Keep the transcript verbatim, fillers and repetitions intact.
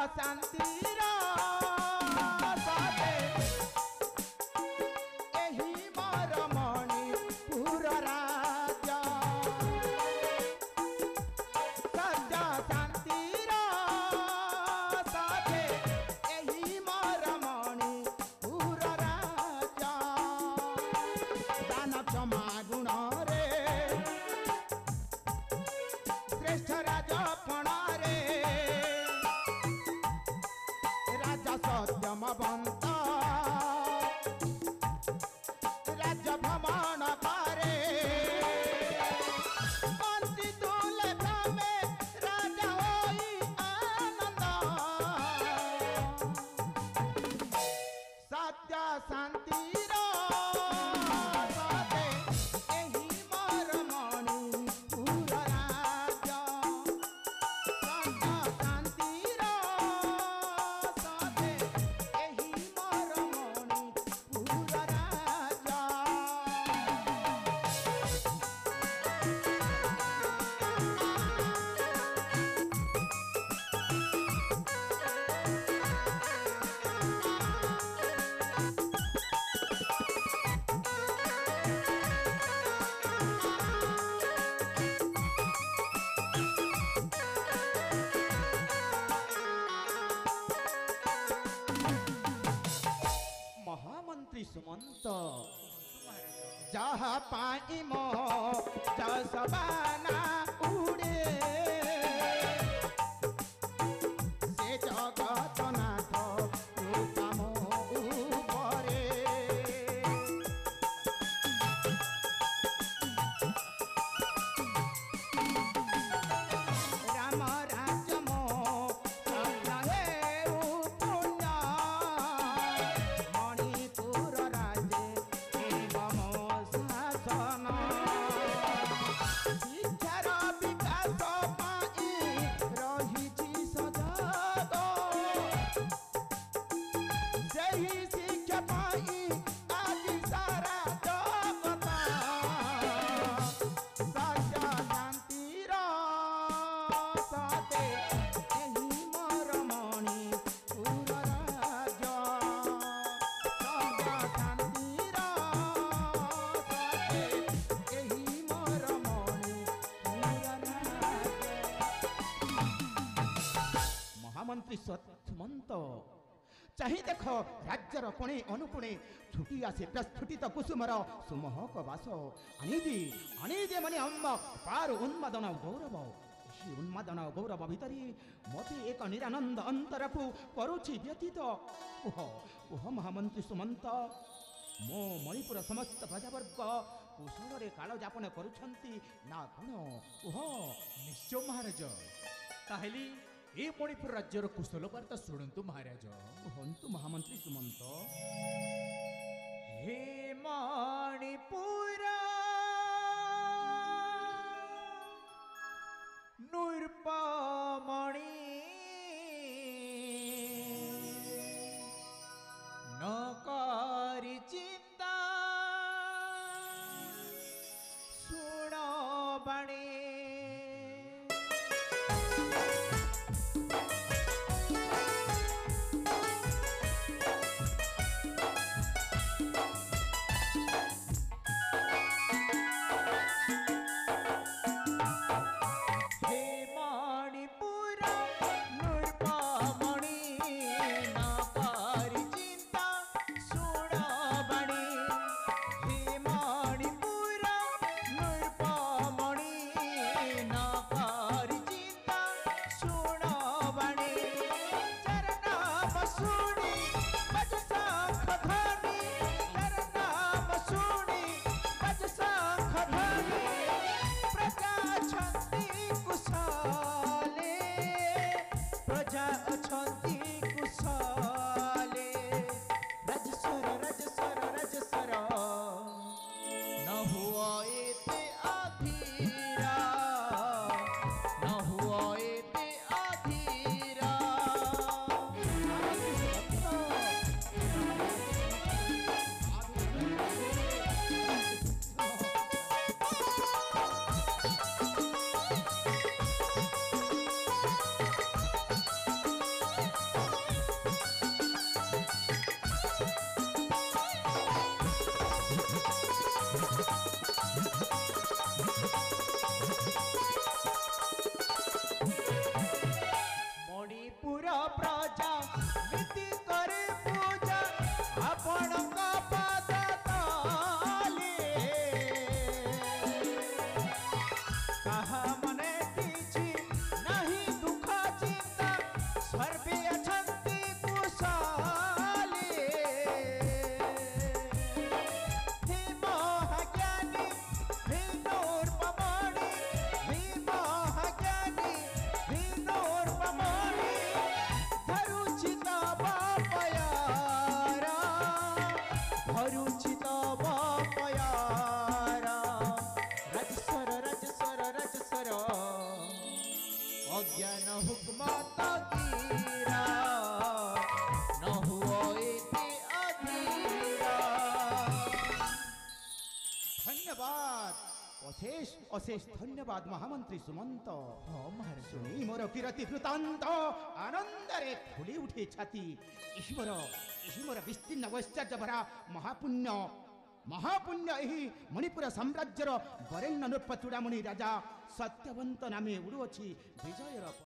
शांतिर साथे एही मोर मणिपुर राजा सत्य शांतिर साथे एही मोर मणिपुर राजा दान क्षमा गुण रे श्रेष्ठ राजा पणारे राजा सत्यमवंत राज्य भ्रमण पारे मंत्री तुले भ्रमे राजा होई आनंद सत्य शांतिर साथे एही मोर मणिपुर राजा सत्य शांतिर साथे एही मोर मणिपुर राजा महामंत्री सुमंत जहाँ पाई मो जसबाना उड़े से जगतनाथ काम उपरे राम राज्य मो सत्य हे पुण्य मणिपुर राज्य एवं शासन शिक्षार विकास पाई रही सजग सही शिक्षा पाई आज सारा जगत सत्य शांतिर साथे एही मोर मणिपुर राजा सत्य शांतिर साथे एही मोर मणिपुर राजा महामंत्री सुमंत चाही देख राज्यर कोणे अनुकोणे छुटी आसे प्रस्फुटित कुसुमर सुमहक बास अनिदि अनिदि मने अम्ब पार उन्मादन गौरव ही उन्मादन गौरव भितरी मते एक निरानंद अंतर को करुछि व्यतीत ओह ओह महामंत्री सुमंत मो मणिपुर समस्त प्रजावर्ग कुशल रे काल यापन करुछंती ना कोन ओह निश्चय महाराज ताहेली ए मणिपुर राज्यर कुशल वार्ता शुणु महाराज हंतु महामंत्री सुमंत हे मणिपुर नूर्पमणि नकारी चिंता सुण बणे हे मणिपुर ଅଶେଷ ଅଶେଷ ଧନ୍ୟବାଦ ମହାମନ୍ତ୍ରୀ ସୁମନ୍ତ। ହଁ ମହାରାଜ। ଶୁଣି ମୋର କିରତି ବୃତ୍ତାନ୍ତ ଆନନ୍ଦରେ ଫୁଲି ଉଠେ ଛାତି। ଏହି ମୋର ଏହି ମୋର ବିସ୍ତୀର୍ଣ୍ଣ ଐଶ୍ୱର୍ଯ୍ୟ ଭରା ମହାପୁଣ୍ୟ ମହାପୁଣ୍ୟ ଏହି ମଣିପୁର ସାମ୍ରାଜ୍ୟର ବରେଣ୍ୟ ନୃପ ଚୂଡ଼ାମଣି ରାଜା ସତ୍ୟବନ୍ତ ନାମେ ଉଡ଼ୁଅଛି ବିଜୟର